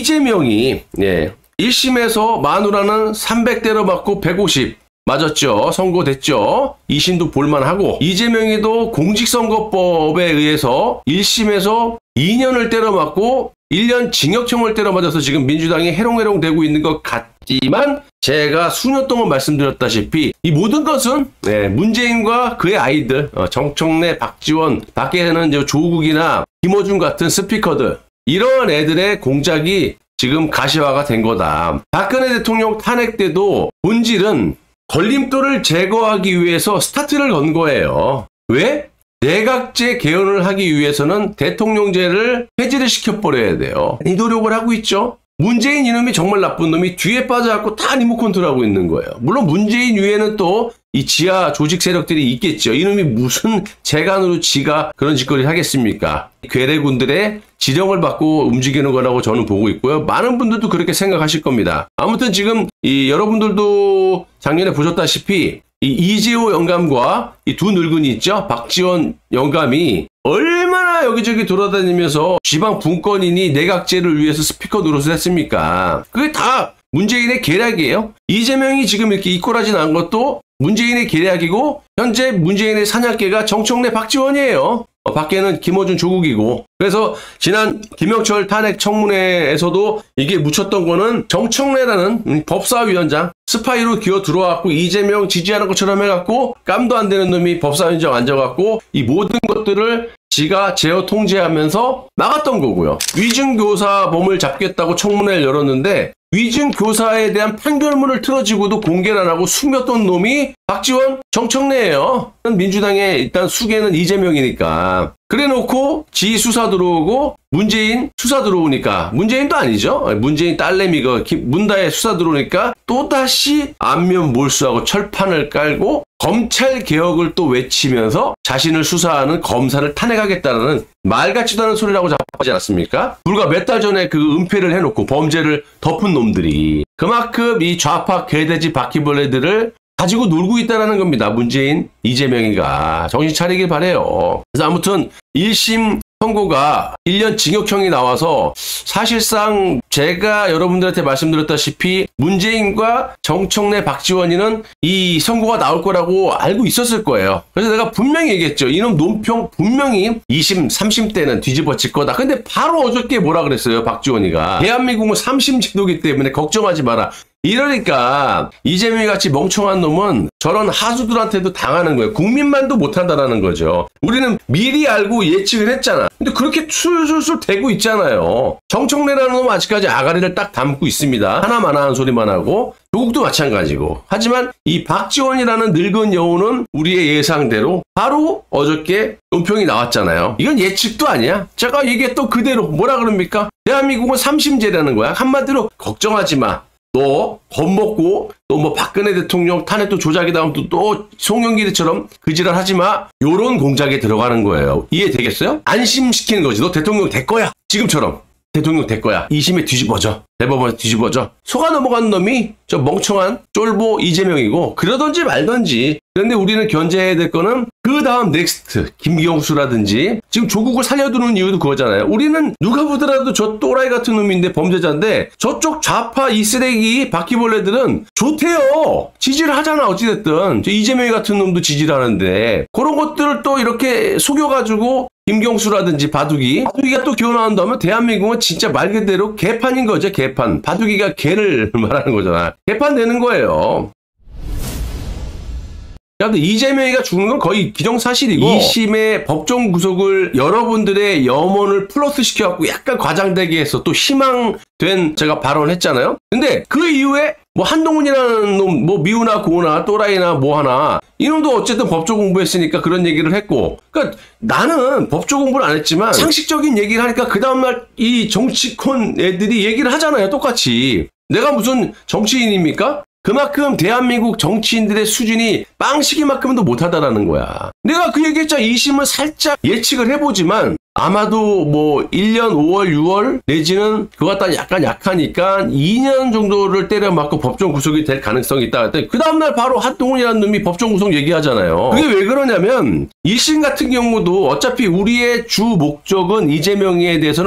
이재명이 1심에서 마누라는 300대로 맞고 150 맞았죠. 선고됐죠. 2심도 볼만하고 이재명이도 공직선거법에 의해서 1심에서 2년을 때려 맞고 1년 징역형을 때려 맞아서 지금 민주당이 해롱해롱 되고 있는 것 같지만 제가 수년 동안 말씀드렸다시피 이 모든 것은 문재인과 그의 아이들 정청래, 박지원, 밖에는 조국이나 김어준 같은 스피커들 이런 애들의 공작이 지금 가시화가 된 거다. 박근혜 대통령 탄핵 때도 본질은 걸림돌을 제거하기 위해서 스타트를 건 거예요. 왜? 내각제 개헌을 하기 위해서는 대통령제를 폐지를 시켜버려야 돼요. 이 노력을 하고 있죠. 문재인 이놈이 정말 나쁜 놈이 뒤에 빠져갖고 다 리모컨 컨트롤하고 있는 거예요. 물론 문재인 위에는 또 이 지하 조직 세력들이 있겠죠. 이놈이 무슨 재간으로 지가 그런 짓거리를 하겠습니까? 괴뢰군들의 지령을 받고 움직이는 거라고 저는 보고 있고요. 많은 분들도 그렇게 생각하실 겁니다. 아무튼 지금 여러분들도 작년에 보셨다시피 이 이재호 영감과 이 두 늙은이 있죠? 박지원 영감이 얼마나 여기저기 돌아다니면서 지방 분권이니 내각제를 위해서 스피커 노릇을 했습니까? 그게 다 문재인의 계략이에요. 이재명이 지금 이렇게 이꼬라지 난 것도 문재인의 계략이고 현재 문재인의 사냥개가 정청래 박지원이에요. 밖에는 김어준 조국이고. 그래서 지난 김영철 탄핵 청문회에서도 이게 묻혔던 거는 정청래라는 법사위원장 스파이로 기어 들어왔고 이재명 지지하는 것처럼 해갖고 깜도 안 되는 놈이 법사위원장 앉아갖고 이 모든 것들을 지가 제어 통제하면서 막았던 거고요. 위증교사범을 잡겠다고 청문회를 열었는데 위증교사에 대한 판결문을 틀어지고도 공개를 안 하고 숨겼던 놈이 박지원, 정청래예요. 민주당의 일단 수계는 이재명이니까. 그래놓고 지 수사 들어오고 문재인 수사 들어오니까 문재인도 아니죠. 문재인 딸내미가 문다혜 수사 들어오니까 또다시 안면 몰수하고 철판을 깔고 검찰 개혁을 또 외치면서 자신을 수사하는 검사를 탄핵하겠다는 말 같지도 않은 소리라고 잡아지 않았습니까? 불과 몇 달 전에 그 은폐를 해놓고 범죄를 덮은 놈들이 그만큼 이 좌파 개돼지 바퀴벌레들을 가지고 놀고 있다는 겁니다. 문재인, 이재명이가. 정신 차리길 바래요. 그래서 아무튼 1심 선고가 1년 징역형이 나와서 사실상 제가 여러분들한테 말씀드렸다시피 문재인과 정청래, 박지원이는 이 선고가 나올 거라고 알고 있었을 거예요. 그래서 내가 분명히 얘기했죠. 이놈 논평 분명히 2심, 3심 때는 뒤집어질 거다. 근데 바로 어저께 뭐라 그랬어요. 박지원이가. 대한민국은 3심 제도기 때문에 걱정하지 마라. 이러니까 이재명이 같이 멍청한 놈은 저런 하수들한테도 당하는 거예요. 국민만도 못한다라는 거죠. 우리는 미리 알고 예측을 했잖아. 근데 그렇게 술술술 대고 있잖아요. 정청래라는 놈은 아직까지 아가리를 딱 담고 있습니다. 하나만 하는 소리만 하고 조국도 마찬가지고. 하지만 이 박지원이라는 늙은 여우는 우리의 예상대로 바로 어저께 논평이 나왔잖아요. 이건 예측도 아니야. 제가 얘기했던 그대로 뭐라 그럽니까? 대한민국은 3심제라는 거야. 한마디로 걱정하지 마. 너 겁먹고 또 뭐 박근혜 대통령 탄핵도 조작이 나오면 또 송영길처럼 그지랄 하지 마. 요런 공작에 들어가는 거예요. 이해되겠어요? 안심시키는 거지. 너 대통령 될 거야. 지금처럼. 대통령 될 거야. 2심에 뒤집어져. 대법원에 뒤집어져. 속아 넘어간 놈이 저 멍청한 쫄보 이재명이고 그러던지 말던지. 그런데 우리는 견제해야 될 거는 그 다음 넥스트 김경수라든지 지금 조국을 살려두는 이유도 그거잖아요. 우리는 누가 보더라도 저 또라이 같은 놈인데 범죄자인데 저쪽 좌파 이 쓰레기 바퀴벌레들은 좋대요. 지지를 하잖아. 어찌됐든 저 이재명 같은 놈도 지지를 하는데 그런 것들을 또 이렇게 속여가지고 김경수라든지 바둑이가 또 기어 나온다면 대한민국은 진짜 말 그대로 개판인 거죠. 개판. 바둑이가 개를 말하는 거잖아. 개판 되는 거예요. 근데 이재명이가 죽는 건 거의 기정사실이고 2심의 법정 구속을 여러분들의 염원을 플러스 시켜갖고 약간 과장되게 해서 또 희망된 제가 발언했잖아요. 근데 그 이후에 뭐 한동훈이라는 놈, 뭐 미우나 고우나 또라이나 뭐 하나 이놈도 어쨌든 법조 공부했으니까 그런 얘기를 했고 그러니까 나는 법조 공부를 안 했지만 상식적인 얘기를 하니까 그 다음날 이 정치권 애들이 얘기를 하잖아요. 똑같이. 내가 무슨 정치인입니까? 그만큼 대한민국 정치인들의 수준이 빵시기만큼도 못하다라는 거야. 내가 그 얘기했잖아. 2심을 살짝 예측을 해보지만 아마도 뭐 1년 5월 6월 내지는 그거 갖다 약간 약하니까 2년 정도를 때려 맞고 법정 구속이 될 가능성이 있다 했더니 그 다음날 바로 한동훈이라는 놈이 법정 구속 얘기하잖아요. 그게 왜 그러냐면 1심 같은 경우도 어차피 우리의 주 목적은 이재명에 대해서는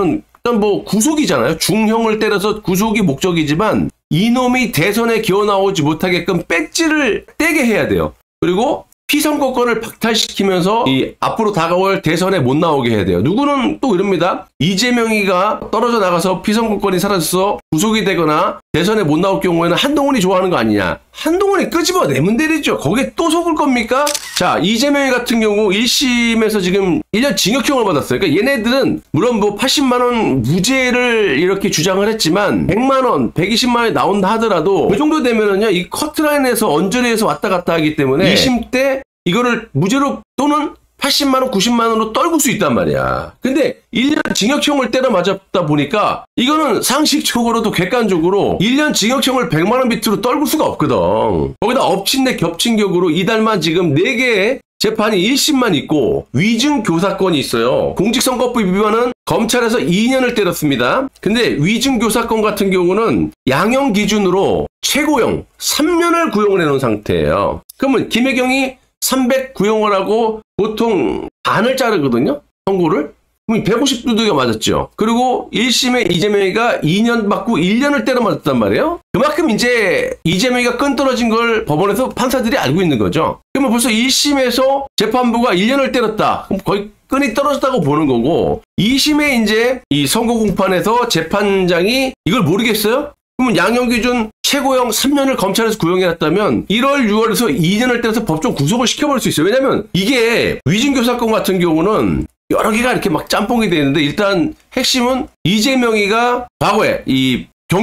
뭐 구속이잖아요. 중형을 때려서 구속이 목적이지만 이놈이 대선에 기어 나오지 못하게끔 배지를 떼게 해야 돼요. 그리고 피선거권을 박탈시키면서 이 앞으로 다가올 대선에 못 나오게 해야 돼요. 누구는 또 이럽니다. 이재명이가 떨어져 나가서 피선거권이 사라져서 구속이 되거나 대선에 못 나올 경우에는 한동훈이 좋아하는 거 아니냐. 한동훈이 끄집어내면 되겠죠. 거기에 또 속을 겁니까? 자, 이재명이 같은 경우 1심에서 지금 1년 징역형을 받았어요. 그러니까 얘네들은 물론 뭐 80만 원 무죄를 이렇게 주장을 했지만 100만 원, 120만 원이 나온다 하더라도 그 정도 되면은요. 이 커트라인에서 언저리에서 왔다 갔다 하기 때문에 2심 때 이거를 무죄로 또는 80만 원, 90만 원으로 떨굴 수 있단 말이야. 근데 1년 징역형을 때려 맞았다 보니까 이거는 상식적으로도 객관적으로 1년 징역형을 100만 원 비트로 떨굴 수가 없거든. 거기다 엎친 데 겹친 격으로 이달만 지금 4개의 재판이 1심만 있고 위증교사건이 있어요. 공직선거법 위반은 검찰에서 2년을 때렸습니다. 근데 위증교사건 같은 경우는 양형 기준으로 최고형 3년을 구형을 해놓은 상태예요. 그러면 김혜경이 300 구형을 하고 보통 반을 자르거든요. 선고를. 그럼 150두둑이가 맞았죠. 그리고 1심에 이재명이가 2년 받고 1년을 때려 맞았단 말이에요. 그만큼 이제 이재명이가 끈 떨어진 걸 법원에서 판사들이 알고 있는 거죠. 그러면 벌써 1심에서 재판부가 1년을 때렸다. 그럼 거의 끈이 떨어졌다고 보는 거고 2심에 이제 이 선고 공판에서 재판장이 이걸 모르겠어요? 그러면 양형기준 최고형 3년을 검찰에서 구형해놨다면 1월, 6월에서 2년을 때려서 법정 구속을 시켜버릴 수 있어요. 왜냐면 이게 위증교사건 같은 경우는 여러 개가 이렇게 막 짬뽕이 되는데 일단 핵심은 이재명이가 과거에 이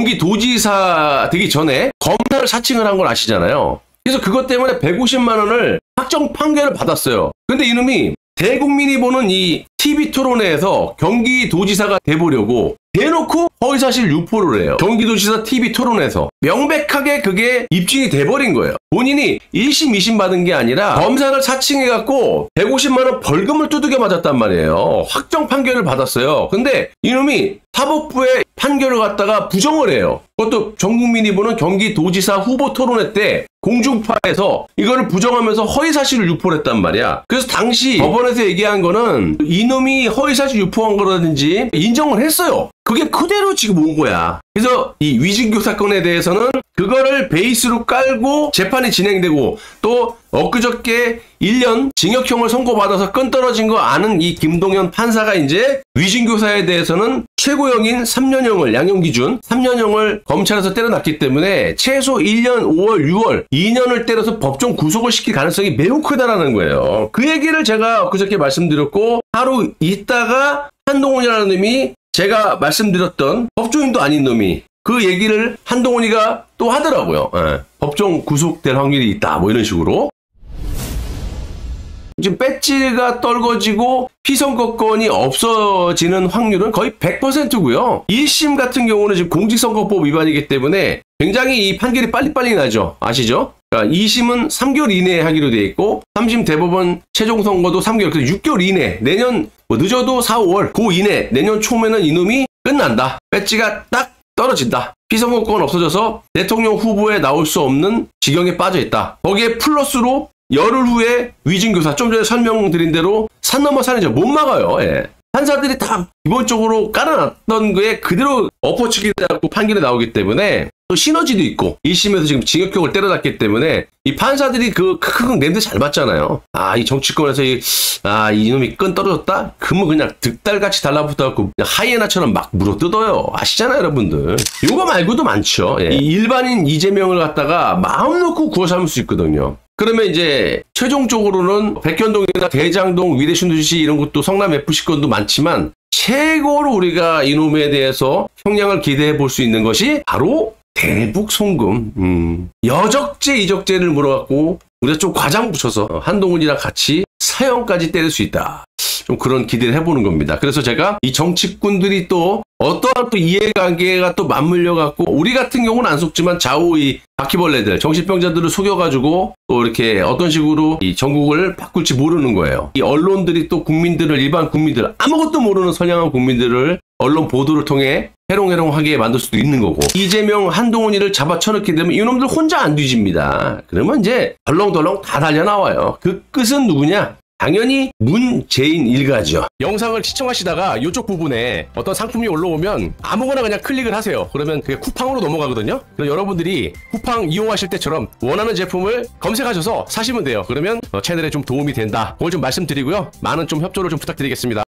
경기도지사 되기 전에 검사를 사칭을 한 걸 아시잖아요. 그래서 그것 때문에 150만 원을 확정 판결을 받았어요. 근데 이놈이 대국민이 보는 이 TV 토론회에서 경기도지사가 돼보려고 대놓고 허위사실 유포를 해요. 경기도지사 TV 토론에서 명백하게 그게 입증이 돼버린 거예요. 본인이 1심, 2심 받은 게 아니라 검사를 사칭해갖고 150만 원 벌금을 두들겨 맞았단 말이에요. 확정 판결을 받았어요. 근데 이놈이 사법부의 판결을 갖다가 부정을 해요. 그것도 전 국민이 보는 경기도지사 후보 토론회 때 공중파에서 이거를 부정하면서 허위사실을 유포를 했단 말이야. 그래서 당시 법원에서 얘기한 거는 이놈이 허위사실 유포한 거라든지 인정을 했어요. 그게 그대로 지금 온 거야. 그래서 이 위증교 사건에 대해서는 그거를 베이스로 깔고 재판이 진행되고 또 엊그저께 1년 징역형을 선고받아서 끈 떨어진 거 아는 이 김동연 판사가 이제 위증교사에 대해서는 최고형인 3년형을 양형 기준 3년형을 검찰에서 때려놨기 때문에 최소 1년, 5월, 6월 2년을 때려서 법정 구속을 시킬 가능성이 매우 크다라는 거예요. 그 얘기를 제가 엊그저께 말씀드렸고 하루 있다가 한동훈이라는 놈이 제가 말씀드렸던 법조인도 아닌 놈이 그 얘기를 한동훈이가 또 하더라고요. 예. 법정 구속될 확률이 있다. 뭐 이런 식으로. 지금 배지가 떨궈지고 피선거권이 없어지는 확률은 거의 100%고요. 1심 같은 경우는 지금 공직선거법 위반이기 때문에 굉장히 이 판결이 빨리빨리 나죠. 아시죠? 그러니까 2심은 3개월 이내에 하기로 돼 있고 3심 대법원 최종 선고도 3개월, 그래서 6개월 이내, 내년 뭐 늦어도 4, 5월 그 이내, 내년 초면은 이놈이 끝난다. 배지가 딱 떨어진다. 피선거권 없어져서 대통령 후보에 나올 수 없는 지경에 빠져 있다. 거기에 플러스로 열흘 후에 위증교사, 좀 전에 설명드린 대로 산 넘어 산이죠. 못 막아요. 예. 판사들이 다 기본적으로 깔아놨던 거에 그대로 엎어치기 돼갖고 판결이 나오기 때문에 또 시너지도 있고 1심에서 지금 징역형을 때려놨기 때문에 이 판사들이 그 크크 냄새 잘 맡잖아요. 아, 이 정치권에서 이놈이 끈 떨어졌다? 그러면 그냥 득달같이 달라붙어갖고 그냥 하이에나처럼 막 물어뜯어요. 아시잖아요, 여러분들. 요거 말고도 많죠. 예. 이 일반인 이재명을 갖다가 마음 놓고 구워 삶을 수 있거든요. 그러면 이제 최종적으로는 백현동이나 대장동, 위대신도시 이런 것도 성남 FC권도 많지만 최고로 우리가 이놈에 대해서 형량을 기대해 볼 수 있는 것이 바로 대북 송금. 여적죄, 이적죄를 물어갖고 우리가 좀 과장 붙여서 한동훈이랑 같이 사형까지 때릴 수 있다. 좀 그런 기대를 해보는 겁니다. 그래서 제가 이 정치꾼들이 또 어떠한 또 이해관계가 또 맞물려갖고 우리 같은 경우는 안 속지만 좌우 이 바퀴벌레들, 정신병자들을 속여가지고 또 이렇게 어떤 식으로 이 전국을 바꿀지 모르는 거예요. 이 언론들이 또 국민들을, 일반 국민들, 아무것도 모르는 선량한 국민들을 언론 보도를 통해 해롱해롱하게 만들 수도 있는 거고, 이재명, 한동훈이를 잡아쳐넣게 되면 이놈들 혼자 안 뒤집니다. 그러면 이제 덜렁덜렁 다 달려나와요. 그 끝은 누구냐? 당연히 문재인 일가죠. 영상을 시청하시다가 이쪽 부분에 어떤 상품이 올라오면 아무거나 그냥 클릭을 하세요. 그러면 그게 쿠팡으로 넘어가거든요. 그럼 여러분들이 쿠팡 이용하실 때처럼 원하는 제품을 검색하셔서 사시면 돼요. 그러면 채널에 좀 도움이 된다. 그걸 좀 말씀드리고요. 많은 좀 협조를 좀 부탁드리겠습니다.